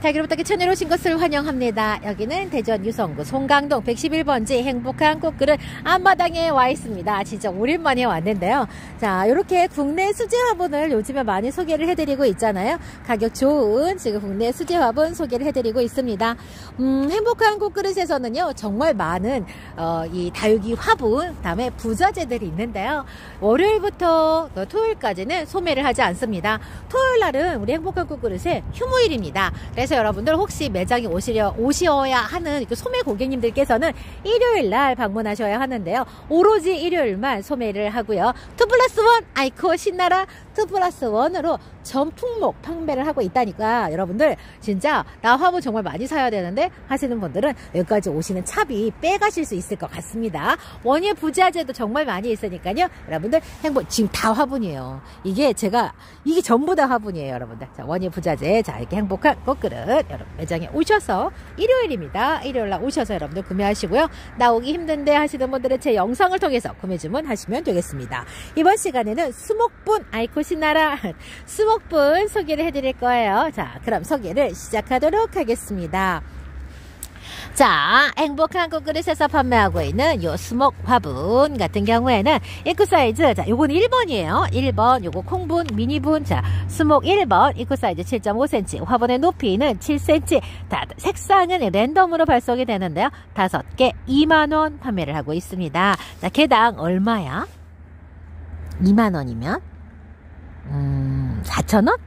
자, 그로부터 채널 오신 것을 환영합니다. 여기는 대전 유성구 송강동 111번지 행복한 꽃그릇 앞마당에 와 있습니다. 진짜 오랜만에 왔는데요. 자, 이렇게 국내 수제 화분을 요즘에 많이 소개를 해드리고 있잖아요. 가격 좋은 지금 국내 수제 화분 소개를 해드리고 있습니다. 행복한 꽃그릇에서는요, 정말 많은 이 다육이 화분, 다음에 부자재들이 있는데요. 월요일부터 토요일까지는 소매를 하지 않습니다. 토요일 날은 우리 행복한 꽃그릇의 휴무일입니다. 그래서 여러분들 혹시 매장에 오셔야 하는 소매 고객님들께서는 일요일 날 방문하셔야 하는데요. 오로지 일요일만 소매를 하고요. 2+1 아이코 신나라 2+1으로 전 품목 판매를 하고 있다니까 여러분들 진짜 나 화분 정말 많이 사야 되는데 하시는 분들은 여기까지 오시는 차비 빼가실 수 있을 것 같습니다. 원예 부자재도 정말 많이 있으니까요. 여러분들 지금 다 화분이에요. 이게 전부 다 화분이에요, 여러분들. 자, 원예 부자재, 자, 이렇게 행복한 꽃그릇 여러분 매장에 오셔서 일요일입니다. 일요일날 오셔서 여러분들 구매하시고요. 나오기 힘든데 하시는 분들은 제 영상을 통해서 구매 주문하시면 되겠습니다. 이번 시간에는 수목분 아이코 신나라 수목분 소개를 해드릴 거예요. 자, 그럼 소개를 시작하도록 하겠습니다. 자, 행복한 꽃그릇에서 판매하고 있는 요 수목 화분 같은 경우에는 입구 사이즈, 자, 요건 1번이에요. 1번, 요거 콩분, 미니분, 자, 수목 1번, 입구 사이즈 7.5cm, 화분의 높이는 7cm, 다, 색상은 랜덤으로 발송이 되는데요. 5개 2만원 판매를 하고 있습니다. 자, 개당 얼마야? 2만원이면? 4,000원?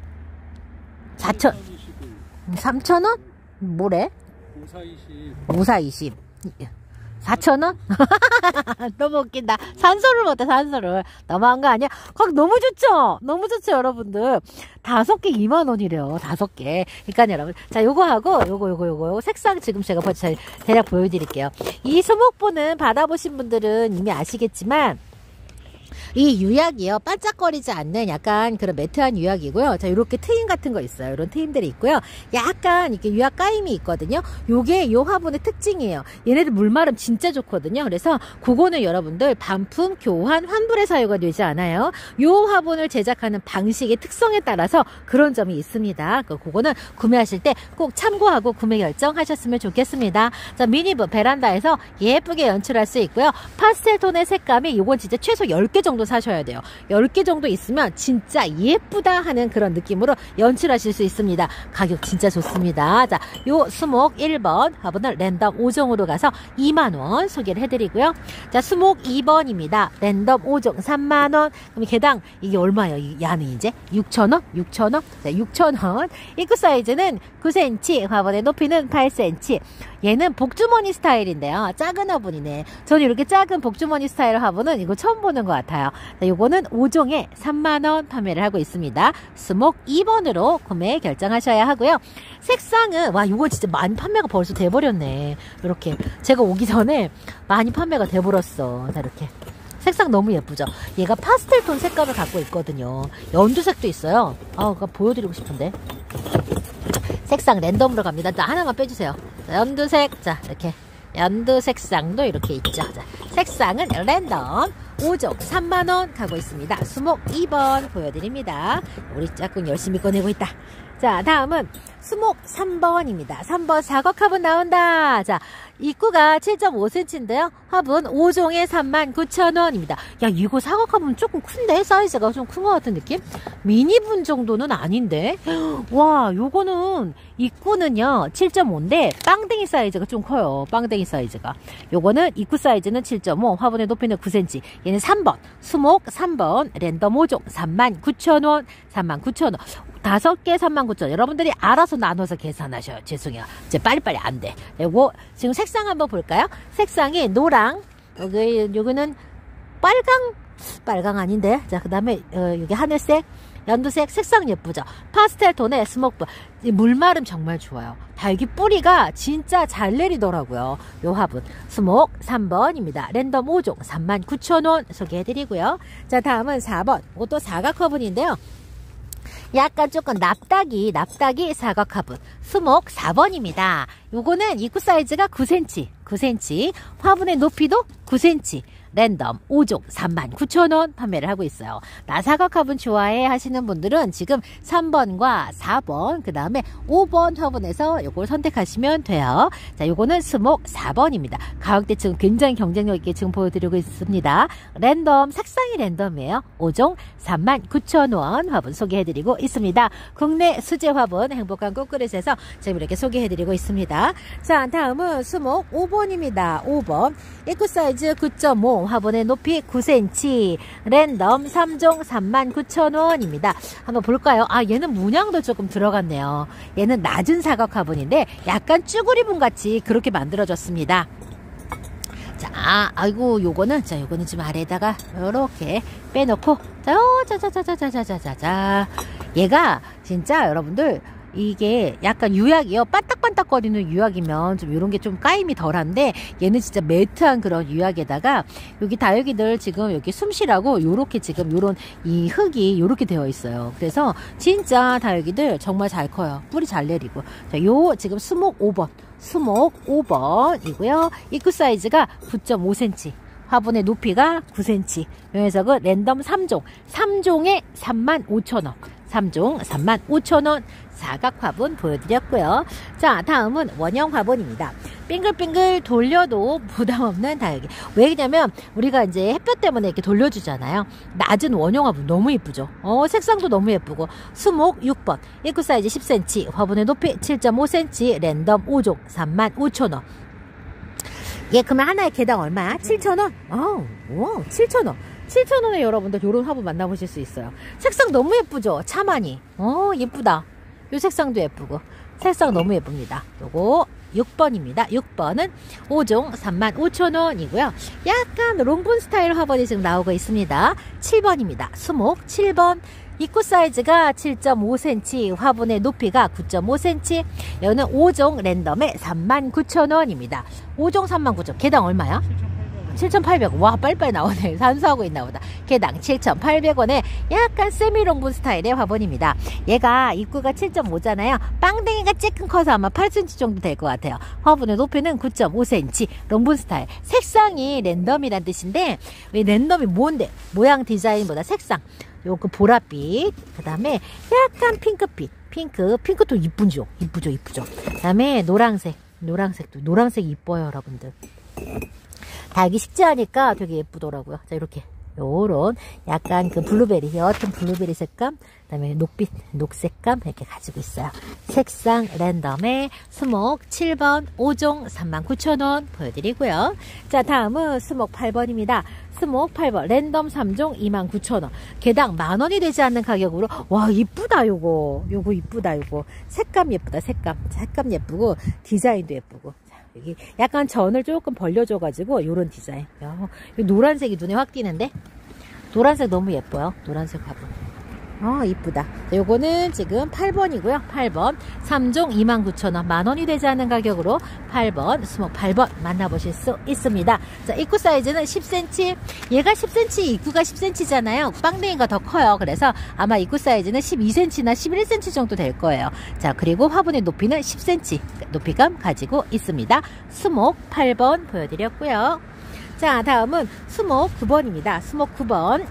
3,000원? 뭐래? 5420 4,000원? 너무 웃긴다. 산소를 못해, 산소를. 너무한 거 아니야? 너무 좋죠? 너무 좋죠, 여러분들. 5개 2만원이래요. 5개. 그러니까 여러분. 자, 요거하고, 요거 색상 지금 제가 대략 보여드릴게요. 이 수목분은 받아보신 분들은 이미 아시겠지만, 이 유약이요, 반짝거리지 않는 약간 그런 매트한 유약이고요. 자, 이렇게 트임 같은 거 있어요. 이런 트임들이 있고요. 약간 이렇게 유약 까임이 있거든요. 요게 요 화분의 특징이에요. 얘네들 물마름 진짜 좋거든요. 그래서 그거는 여러분들 반품, 교환, 환불에 사유가 되지 않아요. 요 화분을 제작하는 방식의 특성에 따라서 그런 점이 있습니다. 그거는 구매하실 때 꼭 참고하고 구매 결정하셨으면 좋겠습니다. 자, 미니분 베란다에서 예쁘게 연출할 수 있고요. 파스텔 톤의 색감이 요건 진짜 최소 10개 정도 사셔야 돼요. 10개 정도 있으면 진짜 예쁘다 하는 그런 느낌으로 연출하실 수 있습니다. 가격 진짜 좋습니다. 자, 요 수목 1번 화분을 랜덤 5종으로 가서 2만원 소개를 해드리고요. 자, 수목 2번입니다. 랜덤 5종 3만원. 그럼 개당 이게 얼마예요? 야는 이제 6,000원? 6,000원? 자, 6,000원. 입구 사이즈는 9cm, 화분의 높이는 8cm. 얘는 복주머니 스타일인데요. 작은 화분이네. 저는 이렇게 작은 복주머니 스타일 화분은 이거 처음 보는 것 같아요. 자, 요거는 5종에 3만원 판매를 하고 있습니다. 수목 2번으로 구매 결정하셔야 하고요. 색상은, 와, 요거 진짜 많이 판매가 벌써 돼버렸네. 이렇게. 제가 오기 전에 많이 판매가 돼버렸어. 자, 이렇게. 색상 너무 예쁘죠? 얘가 파스텔 톤 색감을 갖고 있거든요. 연두색도 있어요. 그거 보여드리고 싶은데. 색상 랜덤으로 갑니다. 자, 하나만 빼주세요. 자, 연두색. 자, 이렇게. 연두 색상도 이렇게 있죠. 자, 색상은 랜덤 5종 3만원 가고 있습니다. 수목 2번 보여드립니다. 우리 짝꿍 열심히 꺼내고 있다. 자, 다음은 수목 3번입니다. 3번 사각 화분 나온다. 자, 입구가 7.5cm인데요. 화분 5종에 39,000원입니다. 야, 이거 사각 화분 조금 큰데? 사이즈가 좀 큰 것 같은 느낌? 미니분 정도는 아닌데? 와, 요거는 입구는요 7.5인데 빵댕이 사이즈가 좀 커요. 빵댕이 사이즈가. 요거는 입구 사이즈는 7.5, 화분의 높이는 9cm. 얘는 3번, 수목 3번, 랜덤 5종 39,000원, 39,000원. 5개 39,000원. 여러분들이 알아서 나눠서 계산하셔요. 죄송해요. 이제 빨리빨리 안 돼. 요거 지금 색상 한번 볼까요? 색상이 노랑, 여기는 빨강 아닌데. 자, 그다음에 여기 하늘색, 연두색, 색상 예쁘죠? 파스텔 톤의 스모크. 물마름 정말 좋아요. 다육이 뿌리가 진짜 잘 내리더라고요. 요 화분 수목 3번입니다. 랜덤 5종 39,000원 소개해드리고요. 자, 다음은 4번. 이것도 사각 화분인데요. 약간 조금 납작이 사각 화분 수목 4번입니다. 요거는 입구 사이즈가 9cm, 화분의 높이도 9cm, 랜덤 5종 39,000원 판매를 하고 있어요. 나 사각 화분 좋아해 하시는 분들은 지금 3번과 4번 그 다음에 5번 화분에서 요걸 선택하시면 돼요. 자, 요거는 스목 4번입니다. 가격대 지금 굉장히 경쟁력 있게 지금 보여드리고 있습니다. 랜덤, 색상이 랜덤이에요. 5종 39,000원 화분 소개해드리고 있습니다. 국내 수제 화분 행복한 꽃그릇에서 지금 이렇게 소개해드리고 있습니다. 자, 다음은 스목 5번입니다. 5번 입구 사이즈 9.5 화분의 높이 9cm 랜덤 3종 39,000원입니다. 한번 볼까요? 아, 얘는 문양도 조금 들어갔네요. 얘는 낮은 사각 화분인데 약간 쭈구리분 같이 그렇게 만들어졌습니다. 자, 아이고, 요거는 좀 아래에다가 요렇게 빼놓고, 자자자자자자자자자. 얘가 진짜 여러분들, 이게 약간 유약이요. 반딱반딱거리는 유약이면 좀 이런 게 좀 까임이 덜한데, 얘는 진짜 매트한 그런 유약에다가, 여기 다육이들 지금 여기 숨쉬라고 요렇게 지금 요런 이 흙이 요렇게 되어 있어요. 그래서 진짜 다육이들 정말 잘 커요. 뿌리 잘 내리고. 자, 요 지금 수목 5번. 수목 5번이고요. 입구 사이즈가 9.5cm. 화분의 높이가 9cm. 이 녀석은 랜덤 3종. 3종에 35,000원. 3종 35,000원. 사각 화분 보여드렸고요. 자, 다음은 원형 화분입니다. 빙글빙글 돌려도 부담 없는 다육이. 왜냐면 우리가 이제 햇볕 때문에 이렇게 돌려주잖아요. 낮은 원형 화분 너무 예쁘죠. 색상도 너무 예쁘고. 수목 6번. 입구 사이즈 10cm. 화분의 높이 7.5cm. 랜덤 5종 35,000원. 예, 그러면 하나의 개당 얼마야? 7,000원? 7,000원. 7,000원에 여러분들 요런 화분 만나보실 수 있어요. 색상 너무 예쁘죠? 차마니. 예쁘다. 요 색상도 예쁘고. 색상 너무 예쁩니다. 요거 6번입니다. 6번은 5종 35,000원이고요. 약간 롱분 스타일 화분이 지금 나오고 있습니다. 7번입니다. 수목 7번. 입구 사이즈가 7.5cm, 화분의 높이가 9.5cm. 여기는 5종 랜덤에 39,000원입니다. 5종 39,000원. 개당 얼마야? 7,800원. 와, 빨리빨리 나오네. 산수하고 있나 보다. 개당 7,800원에 약간 세미롱분 스타일의 화분입니다. 얘가 입구가 7.5잖아요. 빵댕이가 쬐끔 커서 아마 8cm 정도 될 것 같아요. 화분의 높이는 9.5cm. 롱분 스타일. 색상이 랜덤이란 뜻인데, 왜 랜덤이 뭔데? 모양 디자인보다 색상. 요거 보랏빛. 그 다음에 약간 핑크빛. 핑크도 이쁘죠? 이쁘죠? 그 다음에 노란색도. 노란색 이뻐요, 여러분들. 다육이 식재하니까 되게 예쁘더라고요. 자, 이렇게 요런 약간 그 블루베리, 옅은 블루베리 색감, 그다음에 녹색감 이렇게 가지고 있어요. 색상 랜덤에 수목 7번 5종 39,000원 보여드리고요. 자, 다음은 수목 8번입니다. 수목 8번 랜덤 3종 29,000원. 개당 만원이 되지 않는 가격으로. 와, 이쁘다. 요거 이쁘다. 요거 색감 예쁘다. 색감 예쁘고 디자인도 예쁘고. 여기 약간 전을 조금 벌려줘가지고 요런 디자인. 노란색이 눈에 확 띄는데? 노란색 너무 예뻐요. 노란색 화분. 이쁘다. 요거는 지금 8번이고요. 8번 3종 29,000원. 만원이 되지 않는 가격으로 8번 수목 8번 만나보실 수 있습니다. 자, 입구 사이즈는 10cm. 얘가 10cm, 입구가 10cm잖아요. 빵댕이가 더 커요. 그래서 아마 입구 사이즈는 12cm나 11cm 정도 될 거예요. 자, 그리고 화분의 높이는 10cm 높이감 가지고 있습니다. 수목 8번 보여드렸고요. 자, 다음은 수목 9번입니다. 수목 9번.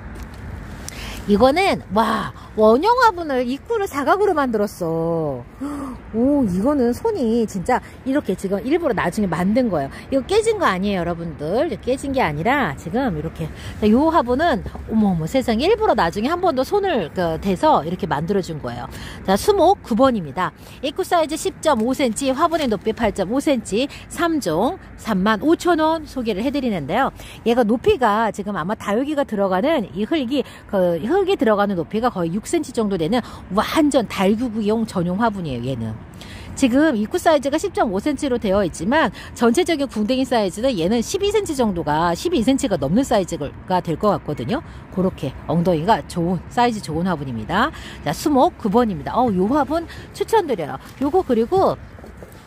이거는 와, 원형 화분을 입구를 사각으로 만들었어. 오, 이거는 손이 진짜 이렇게 지금 일부러 나중에 만든 거예요. 이거 깨진 거 아니에요, 여러분들. 깨진 게 아니라 지금 이렇게. 이 화분은 어머 세상에 일부러 나중에 한 번 더 손을 대서 이렇게 만들어준 거예요. 자, 수목 9번입니다. 입구 사이즈 10.5cm, 화분의 높이 8.5cm, 3종 35,000원 소개를 해드리는데요. 얘가 높이가 지금 아마 다육이가 들어가는 이 흙이 들어가는 높이가 거의 6cm 정도 되는 완전 달구구용 전용 화분이에요. 얘는 지금 입구 사이즈가 10.5cm로 되어 있지만 전체적인 궁뎅이 사이즈는 얘는 12cm 정도가 12cm가 넘는 사이즈가 될 것 같거든요. 그렇게 엉덩이가 사이즈 좋은 화분입니다. 자, 수목 9번입니다. 요 화분 추천드려요. 요거 그리고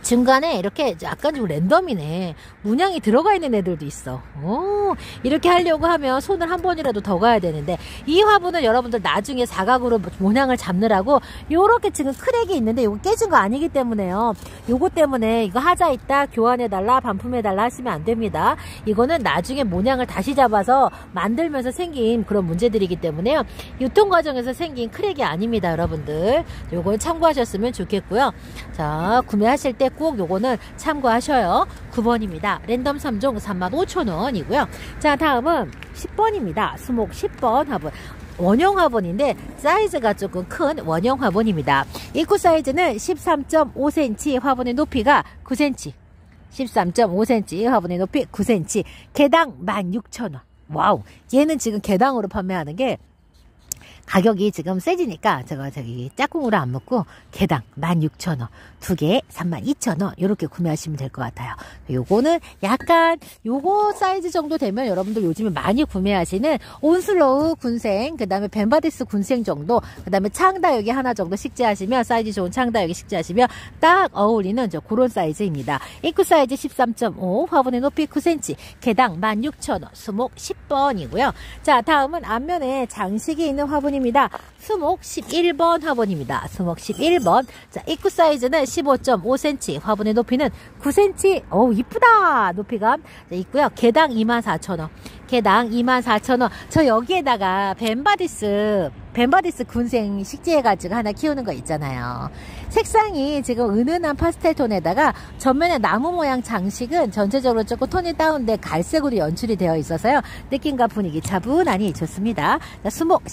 중간에 이렇게 약간 좀 랜덤이네. 문양이 들어가 있는 애들도 있어. 오, 이렇게 하려고 하면 손을 한 번이라도 더 가야 되는데, 이 화분은 여러분들 나중에 사각으로 문양을 잡느라고 요렇게 지금 크랙이 있는데 이거 깨진 거 아니기 때문에요. 요거 때문에 이거 하자 있다 교환해달라 반품해달라 하시면 안 됩니다. 이거는 나중에 문양을 다시 잡아서 만들면서 생긴 그런 문제들이기 때문에요. 유통 과정에서 생긴 크랙이 아닙니다, 여러분들. 요건 참고하셨으면 좋겠고요. 자, 구매하실 때 꼭 요거는 참고하셔요. 9번입니다. 랜덤 3종 35,000원이고요. 자, 다음은 10번입니다. 수목 10번 화분. 원형 화분인데 사이즈가 조금 큰 원형 화분입니다. 입구 사이즈는 13.5cm, 화분의 높이가 9cm. 13.5cm, 화분의 높이 9cm. 개당 16,000원. 와우. 얘는 지금 개당으로 판매하는 게 가격이 지금 세지니까 제가 저기 짝꿍으로 안 먹고 개당 16,000원, 두 개에 32,000원 이렇게 구매하시면 될 것 같아요. 요거는 약간 요거 사이즈 정도 되면 여러분들 요즘에 많이 구매하시는 온슬로우 군생, 그 다음에 벤바디스 군생 정도, 그 다음에 창다육이 하나 정도 식재하시면, 사이즈 좋은 창다육이 식재하시면 딱 어울리는 저 그런 사이즈입니다. 입구 사이즈 13.5, 화분의 높이 9cm, 개당 16,000원, 수목 10번이고요. 자, 다음은 앞면에 장식이 있는 화분입니다. 수목 11번 화분입니다. 수목 11번. 자, 입구 사이즈는 15.5cm, 화분의 높이는 9cm. 오, 이쁘다. 높이가 있고요. 개당 24,000원. 개당 24,000원. 저 여기에다가 벤바디스 군생 식재해가지고 하나 키우는 거 있잖아요. 색상이 지금 은은한 파스텔 톤에다가 전면에 나무 모양 장식은 전체적으로 조금 톤이 다운돼 갈색으로 연출이 되어 있어서요. 느낌과 분위기 차분하니 좋습니다. 자, 수목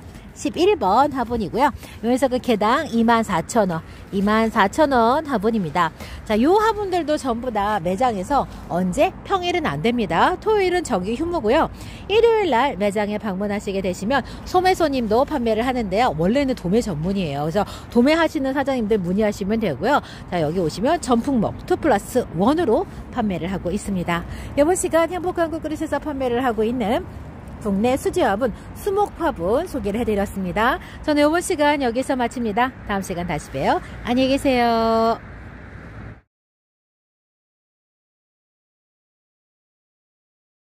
11번 화분이고요. 여기서 그 개당 24,000원, 24,000원 화분입니다. 자, 요 화분들도 전부 다 매장에서 언제? 평일은 안 됩니다. 토요일은 정기 휴무고요. 일요일 날 매장에 방문하시게 되시면 소매손님도 판매를 하는데요. 원래는 도매 전문이에요. 그래서 도매하시는 사장님들 문의하시면 되고요. 자, 여기 오시면 전품목 2+1으로 판매를 하고 있습니다. 이번 시간 행복한 국그릇에서 판매를 하고 있는 국내 수제 화분, 수목 화분 소개를 해드렸습니다. 저는 이번 시간 여기서 마칩니다. 다음 시간 다시 봬요. 안녕히 계세요.